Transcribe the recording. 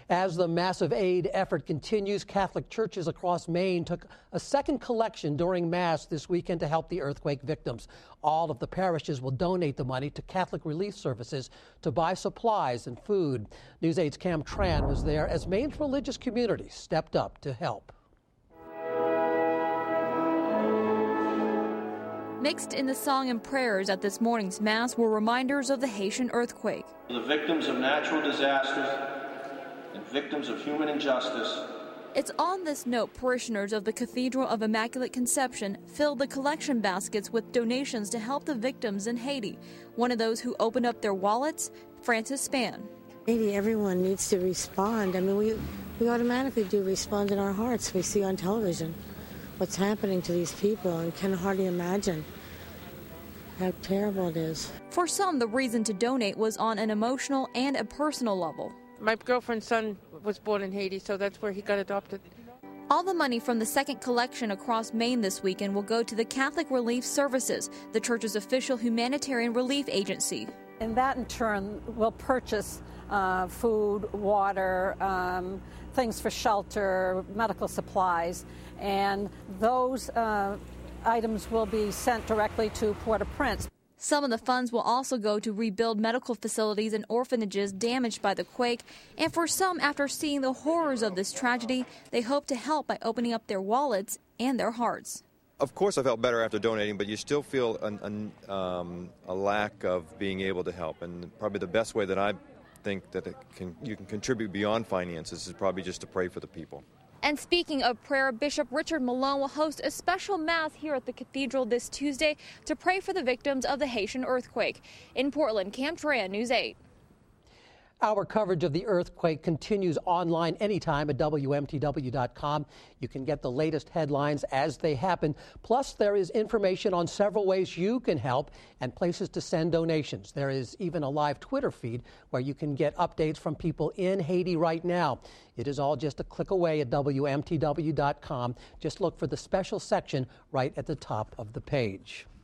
As the massive aid effort continues, Catholic churches across Maine took a second collection during Mass this weekend to help the earthquake victims. All of the parishes will donate the money to Catholic Relief Services to buy supplies and food. News 8's Cam Tran was there as Maine's religious community stepped up to help. Mixed in the song and prayers at this morning's Mass were reminders of the Haitian earthquake. The victims of natural disasters and victims of human injustice. It's on this note parishioners of the Cathedral of Immaculate Conception filled the collection baskets with donations to help the victims in Haiti. One of those who opened up their wallets, Francis Spann. Haiti, everyone needs to respond. I mean, we automatically do respond in our hearts. We see on television what's happening to these people and can hardly imagine how terrible it is. For some, the reason to donate was on an emotional and a personal level. My girlfriend's son was born in Haiti, so that's where he got adopted. All the money from the second collection across Maine this weekend will go to the Catholic Relief Services, the church's official humanitarian relief agency. And that, in turn, will purchase food, water, things for shelter, medical supplies, and those items will be sent directly to Port-au-Prince. Some of the funds will also go to rebuild medical facilities and orphanages damaged by the quake. And for some, after seeing the horrors of this tragedy, they hope to help by opening up their wallets and their hearts. Of course, I felt better after donating, but you still feel a lack of being able to help. And probably the best way that I think that you can contribute beyond finances is probably just to pray for the people. And speaking of prayer, Bishop Richard Malone will host a special Mass here at the Cathedral this Tuesday to pray for the victims of the Haitian earthquake. In Portland, Cam Tran, News 8. Our coverage of the earthquake continues online anytime at WMTW.com. You can get the latest headlines as they happen. Plus, there is information on several ways you can help and places to send donations. There is even a live Twitter feed where you can get updates from people in Haiti right now. It is all just a click away at WMTW.com. Just look for the special section right at the top of the page.